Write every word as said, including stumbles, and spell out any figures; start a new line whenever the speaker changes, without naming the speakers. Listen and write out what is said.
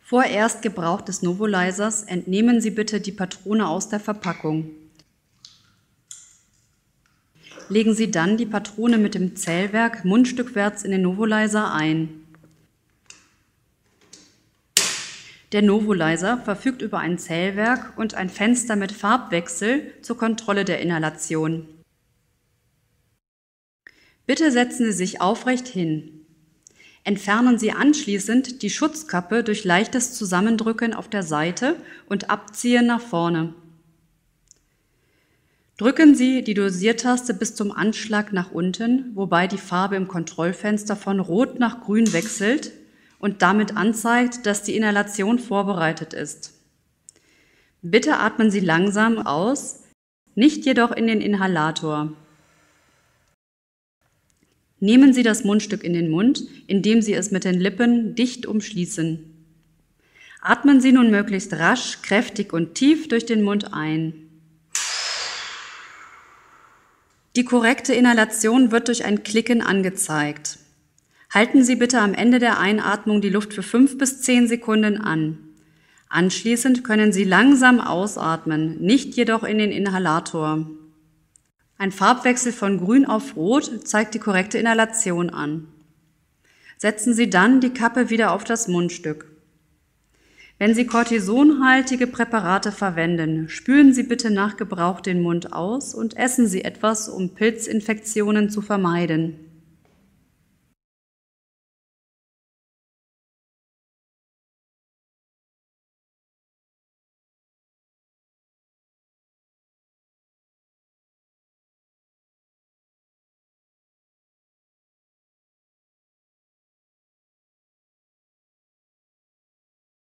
Vor Erstgebrauch des Novulizers entnehmen Sie bitte die Patrone aus der Verpackung. Legen Sie dann die Patrone mit dem Zählwerk mundstückwärts in den Novulizer ein. Der Novulizer verfügt über ein Zählwerk und ein Fenster mit Farbwechsel zur Kontrolle der Inhalation. Bitte setzen Sie sich aufrecht hin. Entfernen Sie anschließend die Schutzkappe durch leichtes Zusammendrücken auf der Seite und Abziehen nach vorne. Drücken Sie die Dosiertaste bis zum Anschlag nach unten, wobei die Farbe im Kontrollfenster von Rot nach Grün wechselt und damit anzeigt, dass die Inhalation vorbereitet ist. Bitte atmen Sie langsam aus, nicht jedoch in den Inhalator. Nehmen Sie das Mundstück in den Mund, indem Sie es mit den Lippen dicht umschließen. Atmen Sie nun möglichst rasch, kräftig und tief durch den Mund ein. Die korrekte Inhalation wird durch ein Klicken angezeigt. Halten Sie bitte am Ende der Einatmung die Luft für fünf bis zehn Sekunden an. Anschließend können Sie langsam ausatmen, nicht jedoch in den Inhalator. Ein Farbwechsel von Grün auf Rot zeigt die korrekte Inhalation an. Setzen Sie dann die Kappe wieder auf das Mundstück. Wenn Sie kortisonhaltige Präparate verwenden, spülen Sie bitte nach Gebrauch den Mund aus und essen Sie etwas, um Pilzinfektionen zu vermeiden.